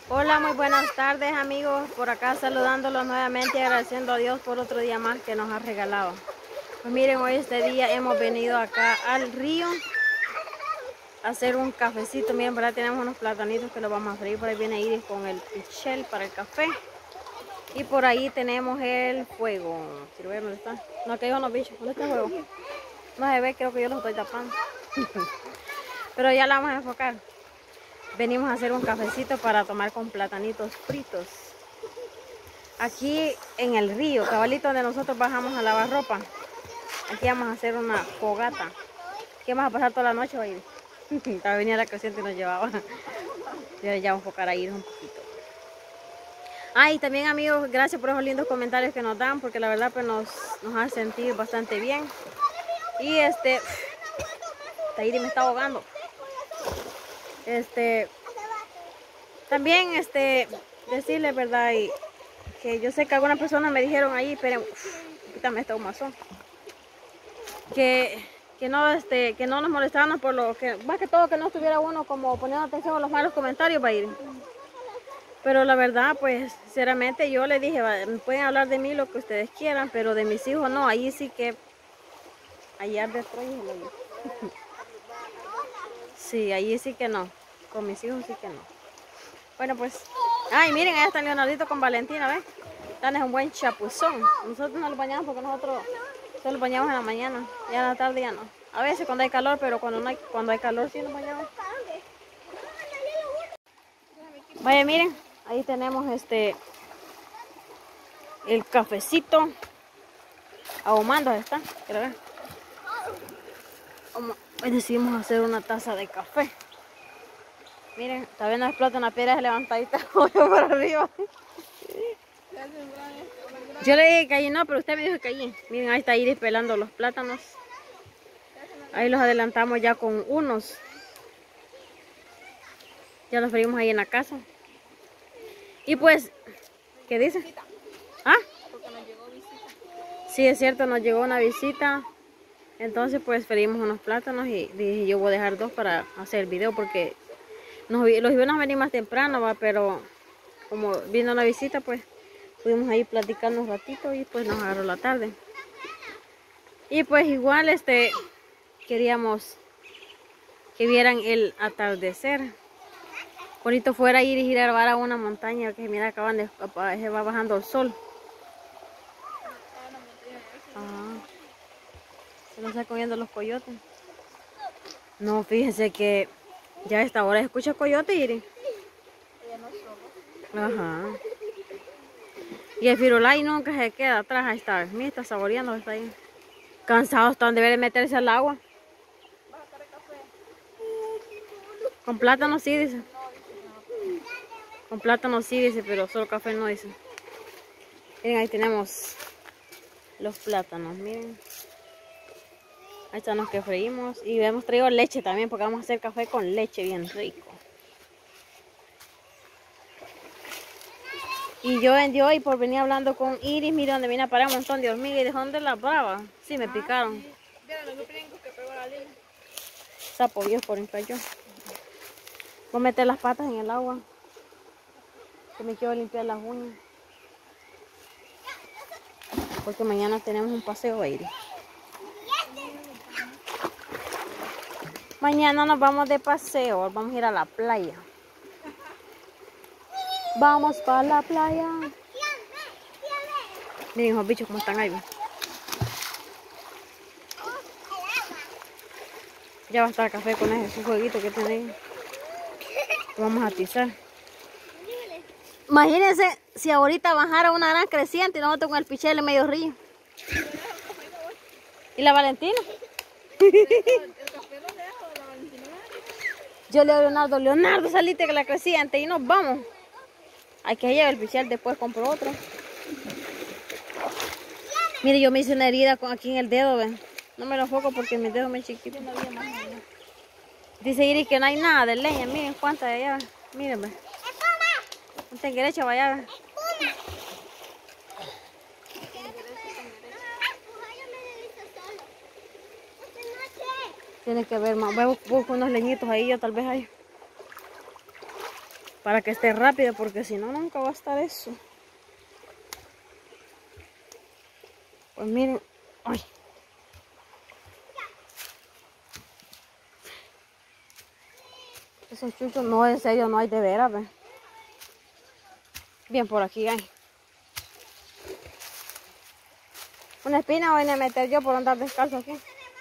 Hola, muy buenas tardes amigos, por acá saludándolos nuevamente y agradeciendo a Dios por otro día más que nos ha regalado. Pues miren, hoy este día hemos venido acá al río a hacer un cafecito. Miren, ¿verdad? Tenemos unos platanitos que los vamos a freír. Por ahí viene Iris con el pichel para el café. Y por ahí tenemos el fuego. Quiero ver dónde está. No, aquí hay unos bichos. ¿Dónde está el fuego? No se ve, creo que yo los estoy tapando. Pero ya la vamos a enfocar. Venimos a hacer un cafecito para tomar con platanitos fritos. Aquí en el río, cabalito donde nosotros bajamos a lavar ropa. Aquí vamos a hacer una fogata. ¿Qué vamos a pasar toda la noche, baby? Venía la creciente y nos llevaba. Ya vamos a enfocar a ir un poquito. Y también amigos, gracias por esos lindos comentarios que nos dan, porque la verdad pues nos hace sentir bastante bien. Y Tairi me está ahogando. También decirles, verdad, y que yo sé que algunas personas me dijeron ahí, pero quítame este humazón, que no nos molestaran por lo que, más que todo que no estuviera uno como poniendo atención a los malos comentarios para ir. Pero la verdad, pues, sinceramente yo le dije, pueden hablar de mí lo que ustedes quieran, pero de mis hijos no, ahí sí que, allá destruyen. Sí, ahí sí que no, con mis hijos sí que no. Bueno, pues, miren, allá está Leonardito con Valentina, ¿ves? Están es un buen chapuzón. Nosotros no los bañamos porque nosotros solo bañamos en la mañana, ya en la tarde ya no. A veces cuando hay calor, pero cuando hay calor sí nos bañamos. Vaya, miren, ahí tenemos el cafecito ahumando, está, quiero ver. Hoy decidimos hacer una taza de café. Miren, todavía no explota una piedra levantadita para arriba. Yo le dije que allí no, pero usted me dijo que allí. Miren, ahí está Iris pelando los plátanos. Ahí los adelantamos ya con unos. Ya los freímos ahí en la casa. Y pues, ¿qué dice? Porque nos llegó visita. Sí, es cierto, nos llegó una visita. Entonces pues freímos unos plátanos y dije yo voy a dejar dos para hacer el video porque los íbamos a venir más temprano, pero como vino una visita pues pudimos ahí platicar un ratito y pues nos agarró la tarde. Y pues igual queríamos que vieran el atardecer. Bonito fuera ir y grabar a una montaña que mira se va bajando el sol. Se nos están comiendo los coyotes. No, fíjense que ya a esta hora escucha coyote, Iris. Ella no solo. Ajá. Y el firulai nunca se queda atrás, ahí está. Mira, está saboreando, está ahí. Cansados están de ver meterse al agua. ¿Vas a sacar el café? Con plátano sí, dice. No, dice no. Con plátano sí, dice, pero solo café no, dice. Miren, ahí tenemos los plátanos, miren. Ahí están los que freímos. Y hemos traído leche también, porque vamos a hacer café con leche bien rico. Y yo hoy por venir hablando con Iris, mira donde vine a parar un montón de hormigas. ¿Y de dónde las bravas? Sí, me picaron. Sí. Vieron los brincos que pegó la línea. Sapo Dios por un cayó. Voy a meter las patas en el agua. Que me quiero limpiar las uñas. Porque mañana tenemos un paseo, Iris. Mañana nos vamos de paseo. Vamos a ir a la playa. Vamos para la playa. Miren los bichos como están ahí. Ya va a estar el café con ese jueguito que tenéis. Vamos a atizar. Imagínense si ahorita bajara una gran creciente y nosotros con el pichel en medio río. ¿Y la Valentina? El café lo dejo, la Valentina. Yo le digo a Leonardo, salite que la creciente y nos vamos. Hay que llevar el pichel, después compro otro. Mire, yo me hice una herida aquí en el dedo, ¿ven? No me lo enfoco porque mi dedo es muy chiquito. Dice Iris que no hay nada de leña. Miren cuánta de allá. Miren, ¿ven? No tengo derecho a vaya. Tiene que ver más. Voy a buscar unos leñitos ahí, yo tal vez hay. Para que esté rápido, porque si no, nunca va a estar eso. Pues miren, ay. Esos chuchos no, en serio, no hay de veras, ¿ve? Bien, por aquí hay. Una espina voy a meter yo por andar descalzo aquí.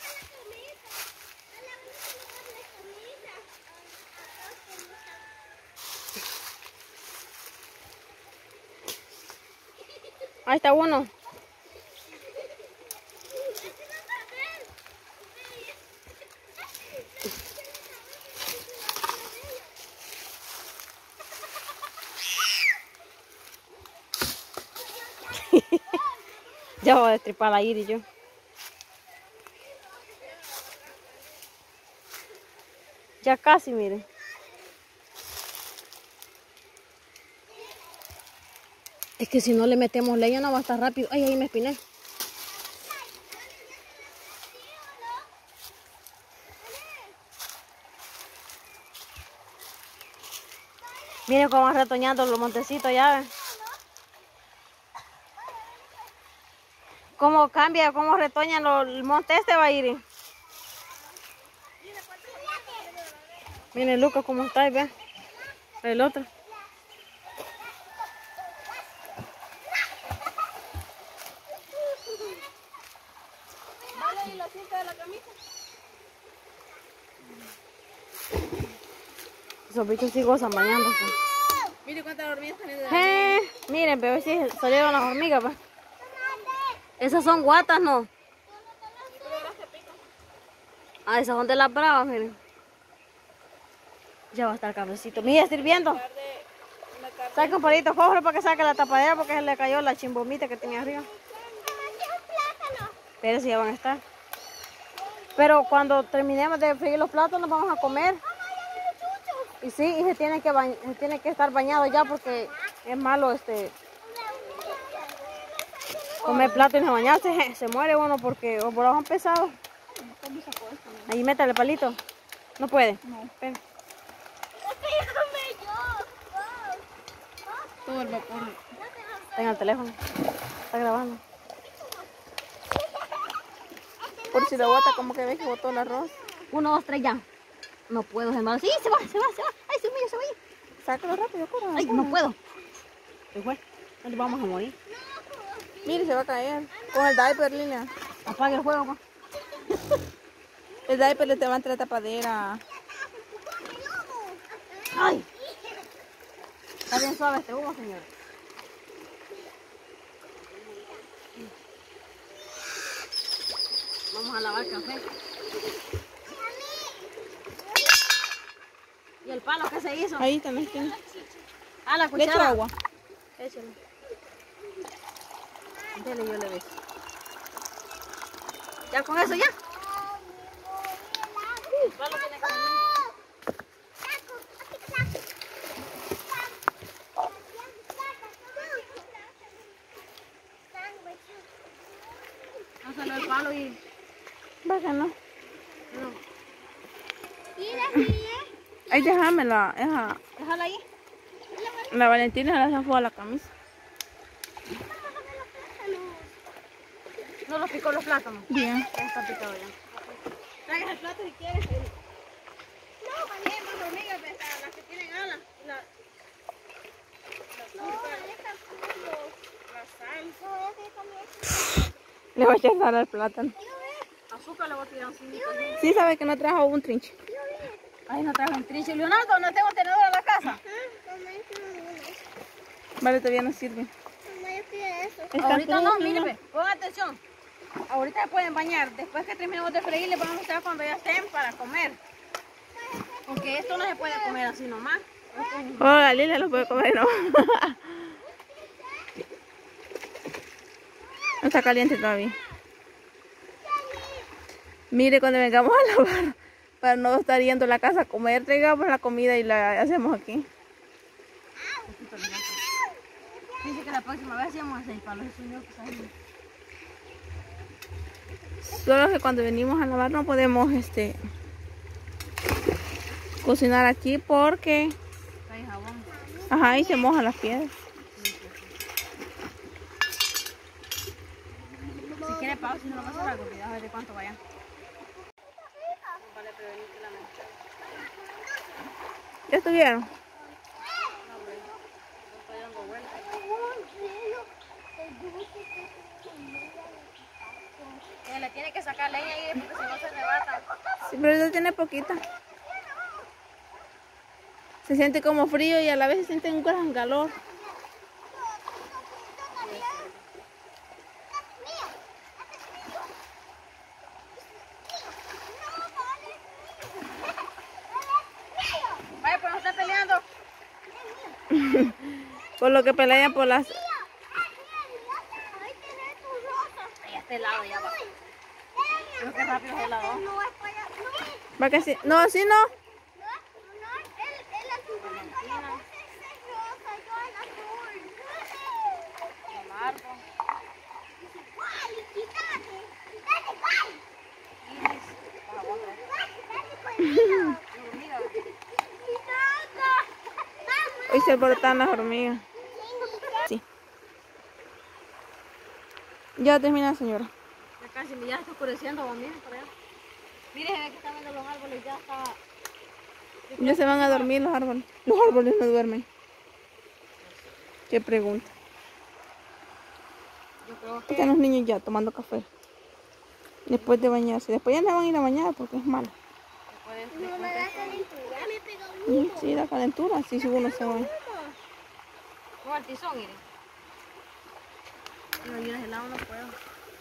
Ahí está uno. Ya voy a destripar la Iris yo. Ya casi, miren. Es que si no le metemos leña no va a estar rápido. Ay, ahí me espiné. Miren cómo van retoñando los montecitos ya, ¿ven? Cómo cambia, cómo retoñan el monte este va a ir. Miren Lucas cómo está ahí, ve. El otro. Vale, y la cinta de la camisa. Esos bichos sí gozan bañándose. Mire cuántas hormigas están. Miren, pero sí salieron las hormigas, pues. Esas son guatas, ¿no? Ah, esas son de las bravas, miren. Ya va a estar cabecito. Mira, está hirviendo. Saca un palito, cógelo para que saque la tapadera porque se le cayó la chimbomita que tenía arriba. Pero sí, ya van a estar. Pero cuando terminemos de freír los plátanos vamos a comer. Y sí, y se tiene que estar bañado ya porque es malo comer plátano y no bañarse. Se muere uno porque los bravos son pesados. Ahí métale el palito. No puede. No. Espera. Todo el vapor. Tenga el teléfono. Está grabando. Por si lo bota, como que ve que botó el arroz. 1, 2, 3 ya. No puedo, hermano. Sí, se va. Ay, se va. Sácalo rápido, corra. Ay, no puedo. Se fue. No nos vamos a morir. Mire, se va a caer. Con el diaper, Lina. Apague el fuego, pa. El diaper le te va entre la tapadera. Ay. Está bien suave este humo, señor. Vamos a lavar café. ¿Y el palo qué se hizo? Ahí está en la esquina. Ah, la Le cuchara. echo agua. Échale. Dele, yo le beso. ¿Ya con eso ya? El palo tiene que venir. Pásalo el palo y... Bájalo. No. Ahí déjamela. Déjala ahí. La Valentina la zafó a la camisa. No los picó los plátanos. Bien. Ya está picado ya. Traigas el plato si quieres. No, también más hormigas, las que tienen alas. La sal. Le voy a echar sal al plátano. Azúcar le voy a tirar encima. Sí sabe que no trajo un trinche. Ay, no trajo un trinche. Leonardo, ¿no tengo tenedor en la casa? Vale, todavía no sirve. Ahorita no, mire, ve, pongan atención. Ahorita se pueden bañar. Después que terminemos de freír, les vamos a mostrar cuando ya estén para comer. Porque esto no se puede comer así nomás. Oh, la Lila lo puede comer, ¿no? No está caliente todavía. Mire, cuando vengamos a lavar, para no estar yendo a la casa a comer, traigamos la comida y la hacemos aquí. Dice que la próxima vez hacemos 6 palos. Solo que cuando venimos a lavar no podemos cocinar aquí porque spray de jabón. Ajá, y se mojan las piedras. Si quiere pausa, si no lo pasa algo, a ver de cuánto vaya. Vale, prevenir que la mente. ¿Ya estuvieron? No, hombre, no estoy dando vueltas. Le tiene que sacar leña ahí porque si no se rebata. Sí, pero ya tiene poquita. Se siente como frío y a la vez se siente un gran calor. Vaya, pues no está peleando. Por lo que pelean por las... Ahí a este lado ya va. Creo que rápido es el lado. ¿Va que sí? No, sí, no. Hoy se alborotan las hormigas. Sí. Ya termina, señora. Ya casi, ya está oscureciendo, miren por allá. Miren que están viendo los árboles, ya está. Ya se van a dormir los árboles. Los árboles no duermen. ¿Qué pregunta? Yo creo que Están los niños ya tomando café. Después de bañarse. Después ya no van a ir a bañar porque es malo. no me da calentura. Sí, da calentura. Sí, si uno se baña. No, al tizón, miren. No, yo de helado no puedo.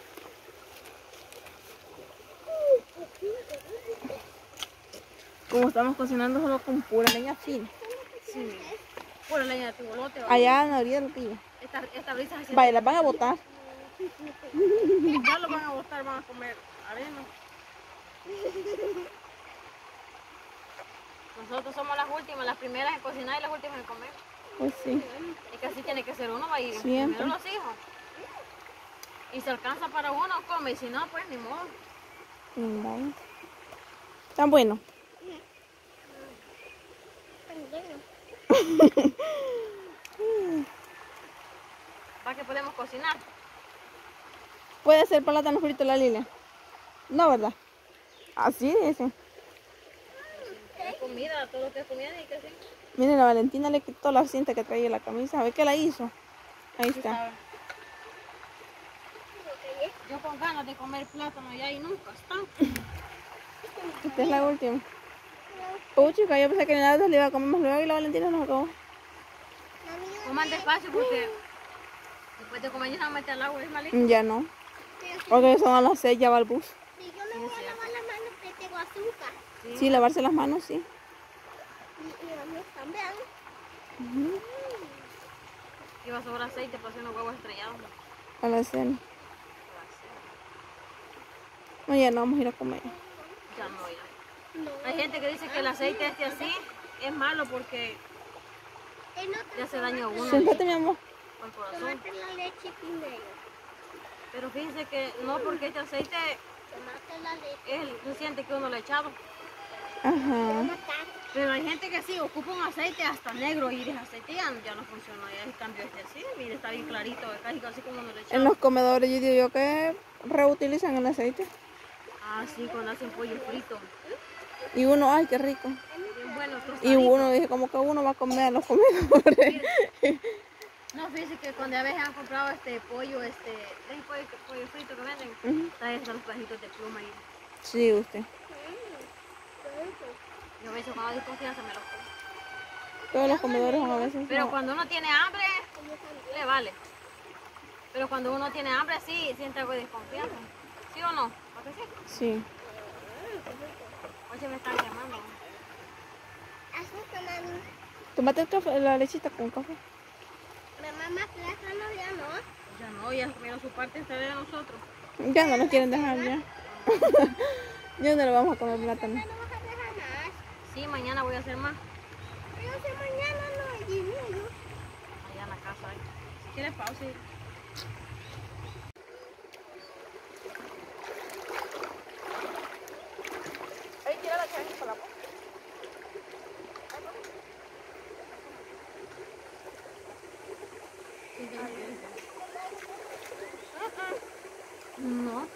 Como estamos cocinando solo con pura leña fina. Sí, miren. Pura leña de tibolote. Allá en la orilla del río. Esta brisa se siente. Vaya, las van a botar. Ya lo van a botar, van a comer arena. Nosotros somos las últimas, las primeras en cocinar y las últimas en comer. Pues sí. Es que así tiene que ser uno, va a ir Siempre. primero los hijos. Y si alcanza para uno, come, y si no, pues ni modo. No. Tan bueno. ¿Para qué podemos cocinar? Puede ser plátano frito la Lilia. No, ¿verdad? Así dice. Es comida, todo lo que es comida y que sí. Miren, la Valentina le quitó la cinta que traía la camisa. A ver qué la hizo. Ahí está. Yo con ganas de comer plátano ya y nunca están. Esta es la última. Chica, yo pensé que nada le iba a comer más luego y la Valentina nos acabó. Coman despacio porque después de comer ya se van a meter al agua, es malito. Ya no. Porque son a las 6, ya va el bus. Si yo me voy a lavar las manos, que tengo azúcar. Sí, lavarse las manos, sí. Y vamos también. Iba a sobrar aceite para hacer unos huevos estrellados. A la cena. No, ya no vamos a ir a comer. Ya no, ya. Hay gente que dice que el aceite este así es malo porque le hace daño a uno Siéntate, mi amor. al corazón. Tomate la leche primero. Pero fíjense que no, porque este aceite Tomate la leche. se siente que uno le ha echado. Ajá. Pero hay gente que sí ocupa un aceite hasta negro y el aceite ya no funciona. Ya en cambio este así, mire, está bien clarito, casi como uno le echa. En los comedores yo digo yo que reutilizan el aceite. Ah, sí, cuando hacen pollo frito. Y uno, ay, qué rico. Bien bueno, Y tostadito. uno dice como que uno va a comer a los comedores. No, fíjense que cuando a veces han comprado este pollo, ¿ves pollo frito que venden? Trae los pedacitos de pluma ahí. Sí, usted. Yo a veces cuando hay confianza me los como. Todos los comedores son a veces. Pero no. cuando uno tiene hambre, le vale. Pero cuando uno tiene hambre, sí, siente algo de desconfianza. ¿Sí o no? ¿A que sí? Sí. Hoy se me están quemando. Azúcar, mami. Tómate el café, la lechita con café. Mamá, plátano ya no. Ya no, ya comieron su parte esta de nosotros. Ya no nos quieren dejar ya. Ya no le vamos a comer plátano. No vas a dejar más. Sí, mañana voy a hacer más. Pero si mañana no hay dinero. Allá en la casa. Si quieres pausa. Ahí tira la chancla para la No.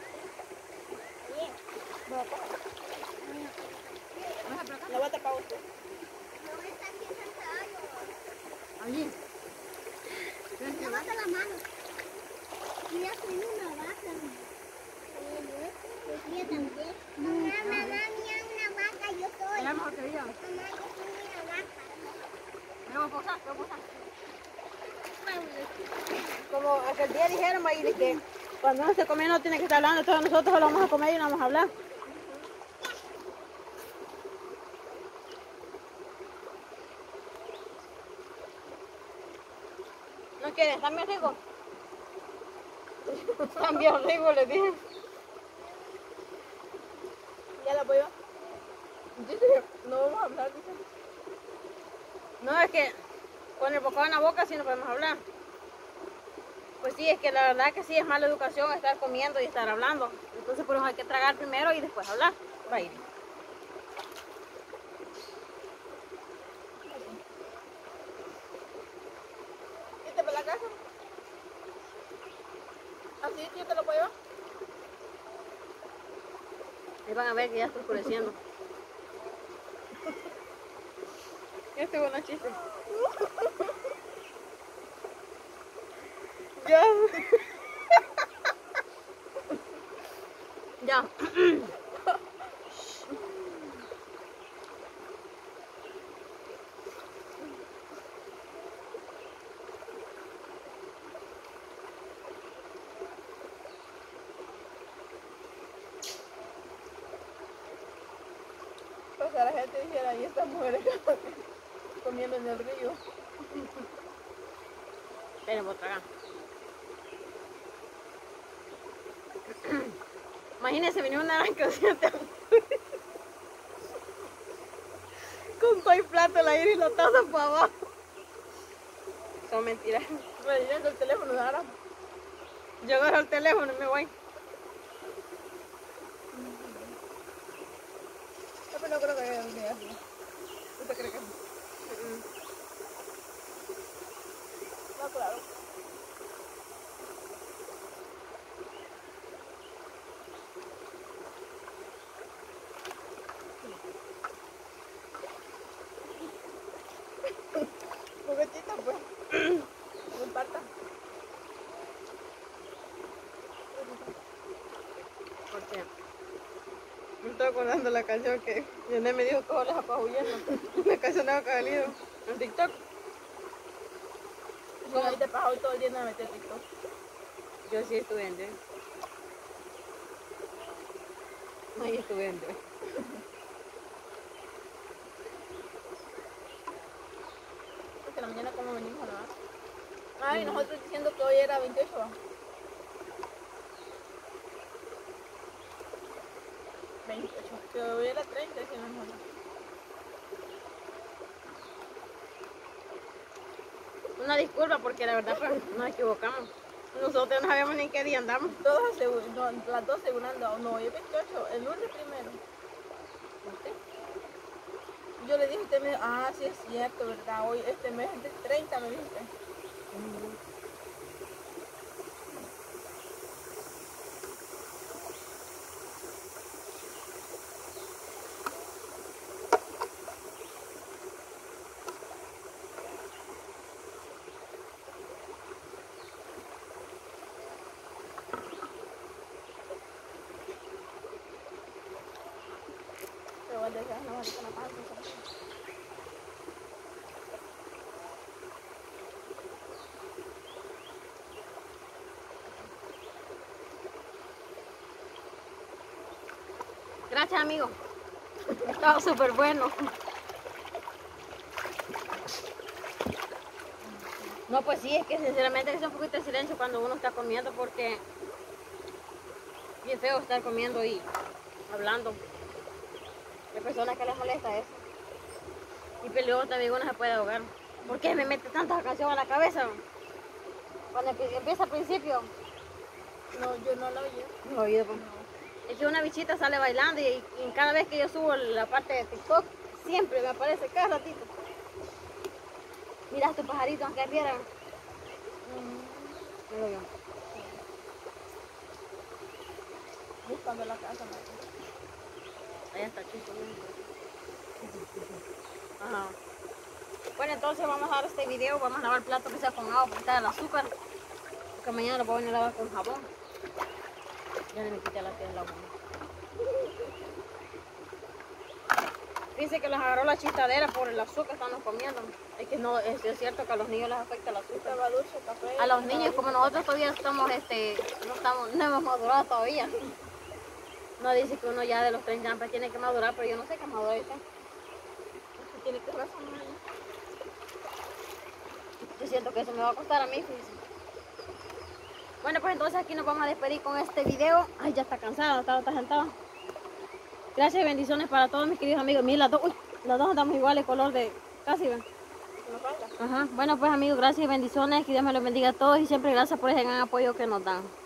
La voy a tapar usted. No está aquí sentado. Allí. Lávate la mano. Mira, tengo una vaca. Yo también. Mamá, mira una vaca, yo soy. Ya mejor que yo. Mamá, yo soy una vaca. Me voy a posar, me voy a posar. Como aquel día dijeron ahí de que cuando uno se come no tiene que estar hablando, todos nosotros solo vamos a comer y no vamos a hablar. ¿No quieren? ¿Están bien ricos? Están bien ricos, les dije. ¿Ya la apoyo? Dice, no vamos a hablar, dice. No, es que con el bocado en la boca sí no podemos hablar. Pues sí, es que la verdad que sí es mala educación estar comiendo y estar hablando. Entonces por eso hay que tragar primero y después hablar. Va a ir. ¿Viste para la casa? ¿Así yo te lo puedo llevar? Ahí van a ver que ya está oscureciendo. Este es un chiste. Ya. Ya. Pues a la gente dijera, y estas mujeres comiendo en el río. Esperen, voy a tragar. Imagínense, venía una naranja con todo el plato, la iris y la taza para abajo. Son mentiras. Me dieron el teléfono, Sara. Yo agarro el teléfono y me voy. No, pero no creo que haya venido así. ¿Usted cree que sí? No, claro. Juguetito, pues. No importa. Porque me estoy acordando la canción que Yané me dijo todas las apabullando. La canción nueva que ha salido en TikTok. Como ahí te pasó todo el día en meter TikTok. Yo sí estuve en Joy. Ahí estuve en Joy. Porque en la mañana como venimos, ¿no? Ay, nosotros diciendo que hoy era 28. ¿Va? 28. Que hoy era 30, si no es Una disculpa porque la verdad pues, nos equivocamos. Nosotros no sabíamos ni en qué día andamos. todos no, las dos asegurando. No, hoy es 28, el lunes primero. ¿Viste? Yo le dije, usted me dijo, ah, sí es cierto, ¿verdad? Hoy este mes es de 30, me dijiste. Pero voy a dejar una varita en la panza. Gracias, amigo. Estaba súper bueno. No, pues sí, es que sinceramente es un poquito de silencio cuando uno está comiendo porque es bien feo estar comiendo y hablando. Hay personas que les molesta eso. Y pero luego también uno se puede ahogar. ¿Por qué me mete tanta canción a la cabeza? Cuando empieza al principio. No, yo no la oí. No he oído, pues. Es que una bichita sale bailando y cada vez que yo subo la parte de TikTok, siempre me aparece cada ratito. Mira tu pajarito, aunque vieran. Digo yo. Buscando la casa. Allá está chico. Ajá. Bueno, entonces vamos a dar este video, vamos a lavar el plato que sea con agua para quitar el azúcar. Porque mañana lo voy a venir a lavar con jabón. Ya le quité la piel del agua. Dice que les agarró la chistadera por el azúcar que estamos comiendo. Es que no, es cierto que a los niños les afecta el azúcar. Estaba dulce, café. A los niños, como nosotros todavía estamos, no hemos madurado todavía. No dice que uno ya de los 30 años tiene que madurar, pero yo no sé qué madurar ahorita. Tiene que razonar. Yo siento que eso me va a costar a mí, fíjense. Bueno, pues entonces aquí nos vamos a despedir con este video. Ay, ya está cansada, está sentada. Gracias y bendiciones para todos mis queridos amigos. Miren, las dos andamos iguales, color de casi, ven. Ajá. Bueno, pues amigos, gracias y bendiciones. Que Dios me los bendiga a todos y siempre gracias por ese gran apoyo que nos dan.